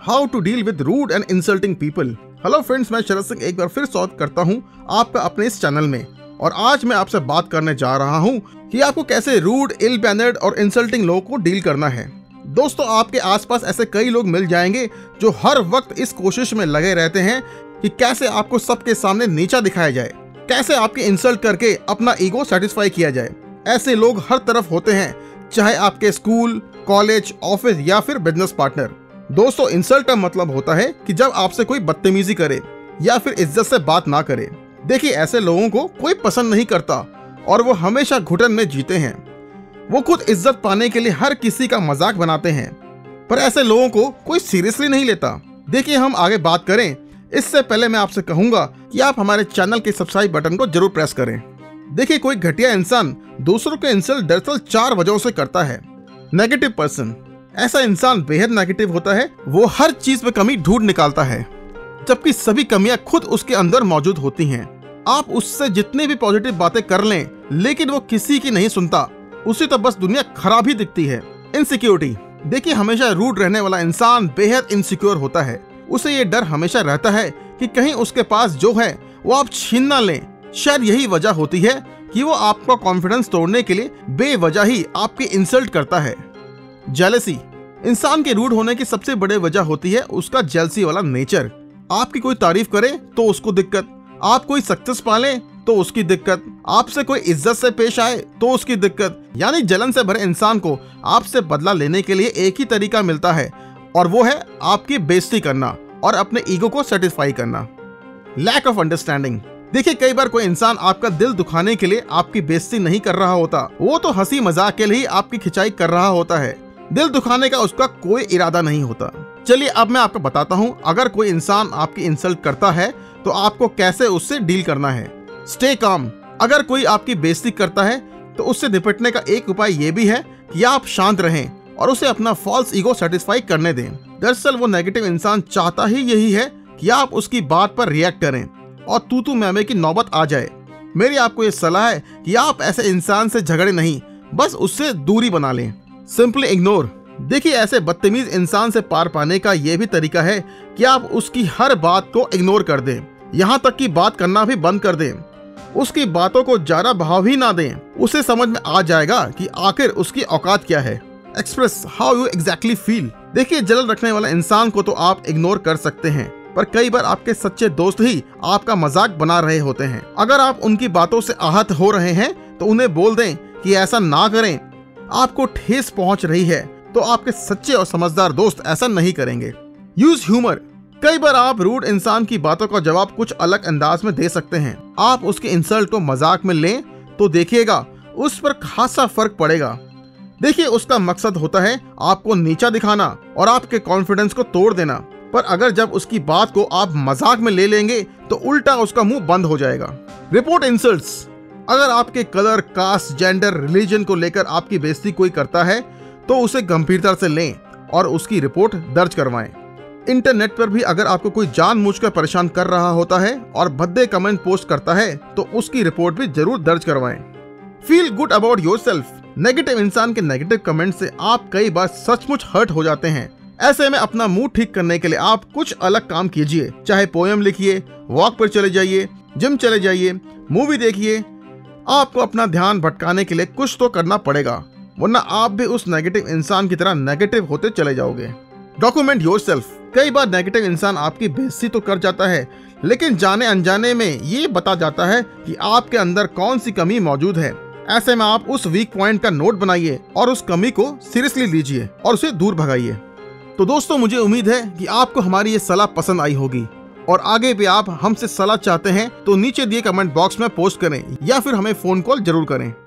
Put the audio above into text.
How to deal with rude and insulting people. Hello friends, मैं शरद सिंह एक बार फिर स्वागत करता हूं आपका अपने इस चैनल में। और आज मैं आपसे बात करने जा रहा हूं कि आपको कैसे रूड, इल मैनर्ड और इंसल्टिंग लोगों को डील करना है। दोस्तों, आपके आसपास ऐसे कई लोग मिल जाएंगे जो हर वक्त इस कोशिश में लगे रहते हैं कि कैसे आपको सबके सामने नीचा दिखाया जाए, कैसे आपकी इंसल्ट करके अपना ईगो सेटिस्फाई किया जाए। ऐसे लोग हर तरफ होते हैं, चाहे आपके स्कूल, कॉलेज, ऑफिस या फिर बिजनेस पार्टनर। दोस्तों, इंसल्ट का मतलब होता है कि जब आपसे कोई बदतमीजी करे या फिर इज्जत से बात ना करे। देखिए, ऐसे लोगों को कोई पसंद नहीं करता और वो हमेशा घुटन में जीते हैं। वो खुद इज्जत पाने के लिए हर किसी का मजाक बनाते हैं, पर ऐसे लोगों को कोई सीरियसली नहीं लेता। देखिए, हम आगे बात करें इससे पहले मैं आपसे कहूंगा कि आप हमारे चैनल के सब्सक्राइब बटन को जरूर प्रेस करें। देखिए, कोई घटिया इंसान दूसरों के इंसल्ट दरअसल 4 वजहों से करता है। नेगेटिव पर्सन, ऐसा इंसान बेहद नेगेटिव होता है। वो हर चीज में कमी ढूंढ निकालता है, जबकि सभी कमियां खुद उसके अंदर मौजूद होती हैं। आप उससे जितनी भी पॉजिटिव बातें कर लें, लेकिन वो किसी की नहीं सुनता। उसे तो बस दुनिया खराब ही दिखती है। इनसिक्योरिटी, देखिए, हमेशा रूड रहने वाला इंसान बेहद इनसिक्योर होता है। उसे ये डर हमेशा रहता है कि कहीं उसके पास जो है वो आप छीन ना लें। शायद यही वजह होती है कि वो आपका कॉन्फिडेंस तोड़ने के लिए बेवजह ही आपकी इंसल्ट करता है। जेलसी, इंसान के रूड होने की सबसे बड़ी वजह होती है उसका जेलसी वाला नेचर। आपकी कोई तारीफ करे तो उसको दिक्कत, आप कोई सक्सेस पाले तो उसकी दिक्कत, आपसे कोई इज्जत से पेश आए तो उसकी दिक्कत। यानी जलन से भरे इंसान को आपसे बदला लेने के लिए एक ही तरीका मिलता है, और वो है आपकी बेइज्जती करना और अपने ईगो को सेटिस्फाई करना। लैक ऑफ अंडरस्टैंडिंग, देखिए, कई बार कोई इंसान आपका दिल दुखाने के लिए आपकी बेइज्जती नहीं कर रहा होता। वो तो हंसी मजाक के लिए ही आपकी खिंचाई कर रहा होता है। दिल दुखाने का उसका कोई इरादा नहीं होता। चलिए, अब मैं आपको बताता हूँ, अगर कोई इंसान आपकी इंसल्ट करता है तो आपको कैसे उससे डील करना है। स्टे काम, अगर कोई आपकी बेइज्जती करता है तो उससे निपटने का एक उपाय ये भी है कि आप शांत रहें और उसे अपना फॉल्स ईगो सेटिस्फाई करने दें। दरअसल वो नेगेटिव इंसान चाहता ही यही है कि आप उसकी बात पर रिएक्ट करें और तू मैमे की नौबत आ जाए। मेरी आपको ये सलाह है कि आप ऐसे इंसान से झगड़े नहीं, बस उससे दूरी बना लें। सिंपली इग्नोर, देखिए, ऐसे बदतमीज इंसान से पार पाने का ये भी तरीका है कि आप उसकी हर बात को इग्नोर कर दें, यहाँ तक कि बात करना भी बंद कर दें। उसकी बातों को ज्यादा भाव ही ना दें। उसे समझ में आ जाएगा कि आखिर उसकी औकात क्या है। Express how you exactly feel, देखिए, जलन रखने वाला इंसान को तो आप इग्नोर कर सकते हैं, पर कई बार आपके सच्चे दोस्त ही आपका मजाक बना रहे होते हैं। अगर आप उनकी बातों से आहत हो रहे हैं तो उन्हें बोल दें कि ऐसा ना करें। आपको ठेस पहुंच रही है तो आपके सच्चे और समझदार दोस्त ऐसा नहीं करेंगे। यूज ह्यूमर, कई बार आप रूड इंसान की बातों का जवाब कुछ अलग अंदाज में दे सकते हैं। आप उसके इंसल्ट को मजाक में लें तो देखिएगा उस पर खासा फर्क पड़ेगा। देखिए, उसका मकसद होता है आपको नीचा दिखाना और आपके कॉन्फिडेंस को तोड़ देना, पर अगर जब उसकी बात को आप मजाक में ले लेंगे तो उल्टा उसका मुंह बंद हो जाएगा। रिपोर्ट इंसल्ट्स, अगर आपके कलर, कास्ट, जेंडर, रिलीजन को लेकर आपकी बेइज्जती कोई करता है तो उसे गंभीरता से लें और उसकी रिपोर्ट दर्ज करवाएं। इंटरनेट पर भी अगर आपको कोई जानबूझकर परेशान कर रहा होता है और भद्दे कमेंट पोस्ट करता है तो उसकी रिपोर्ट भी जरूर दर्ज करवाएं। Feel good about yourself, negative इंसान के नेगेटिव कमेंट से आप कई बार सचमुच हर्ट हो जाते हैं। ऐसे में अपना मूड ठीक करने के लिए आप कुछ अलग काम कीजिए, चाहे पोएम लिखिए, वॉक पर चले जाइए, जिम चले जाइए, मूवी देखिए। आपको अपना ध्यान भटकाने के लिए कुछ तो करना पड़ेगा, वरना आप भी उस नेगेटिव इंसान की तरह नेगेटिव होते चले जाओगे। डॉक्यूमेंट योरसेल्फ, कई बार नेगेटिव इंसान आपकी बेइज्जती तो कर जाता है, लेकिन जाने अनजाने में ये बता जाता है कि आपके अंदर कौन सी कमी मौजूद है। ऐसे में आप उस वीक पॉइंट का नोट बनाइए और उस कमी को सीरियसली लीजिए और उसे दूर भगाइए। तो दोस्तों, मुझे उम्मीद है कि आपको हमारी ये सलाह पसंद आई होगी, और आगे भी आप हमसे सलाह चाहते हैं तो नीचे दिए कमेंट बॉक्स में पोस्ट करें या फिर हमें फोन कॉल जरूर करें।